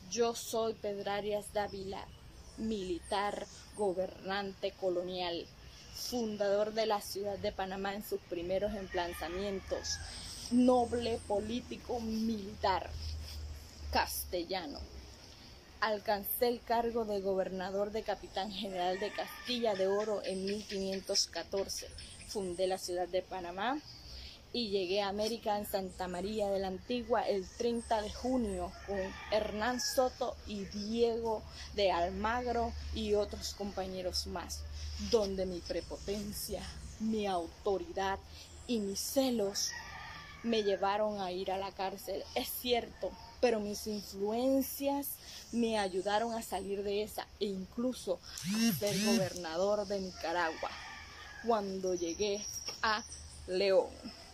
Yo soy Pedro Arias Dávila, militar, gobernante colonial, fundador de la ciudad de Panamá en sus primeros emplazamientos, noble político militar castellano. Alcancé el cargo de gobernador de capitán general de Castilla de Oro en 1514. Fundé la ciudad de Panamá y llegué a América en Santa María de la Antigua el 30 de junio con Hernán Soto y Diego de Almagro y otros compañeros más, donde mi prepotencia, mi autoridad y mis celos me llevaron a ir a la cárcel, es cierto, pero mis influencias me ayudaron a salir de esa e incluso a ser gobernador de Nicaragua cuando llegué a León.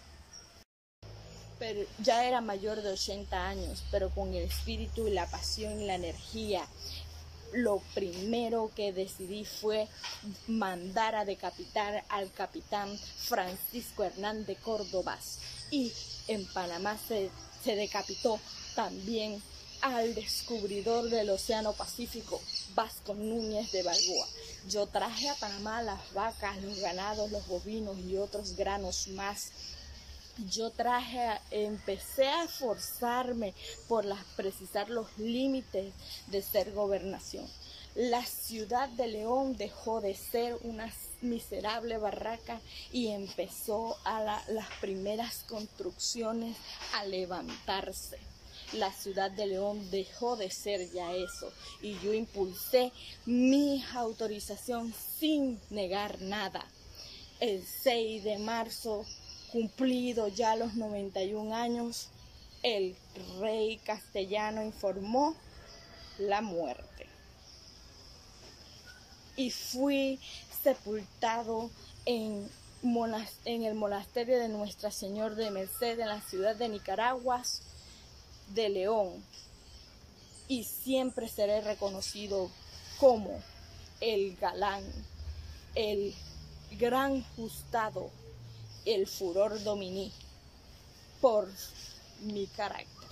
Pero ya era mayor de 80 años, pero con el espíritu y la pasión y la energía. Lo primero que decidí fue mandar a decapitar al capitán Francisco Hernán de Córdoba, y en Panamá se decapitó también al descubridor del Océano Pacífico, Vasco Núñez de Balboa. Yo traje a Panamá las vacas, los ganados, los bovinos y otros granos más. Empecé a esforzarme por precisar los límites de ser gobernación. La ciudad de León dejó de ser una miserable barraca y empezó las primeras construcciones a levantarse. La ciudad de León dejó de ser ya eso y yo impulsé mi autorización sin negar nada. El 6 de marzo, cumplido ya los 91 años, el rey castellano informó la muerte. Y fui sepultado en el monasterio de Nuestra Señora de Merced en la ciudad de Nicaragua de León. Y siempre seré reconocido como el galán, el gran Gustavo, el furor dominí, por mi carácter.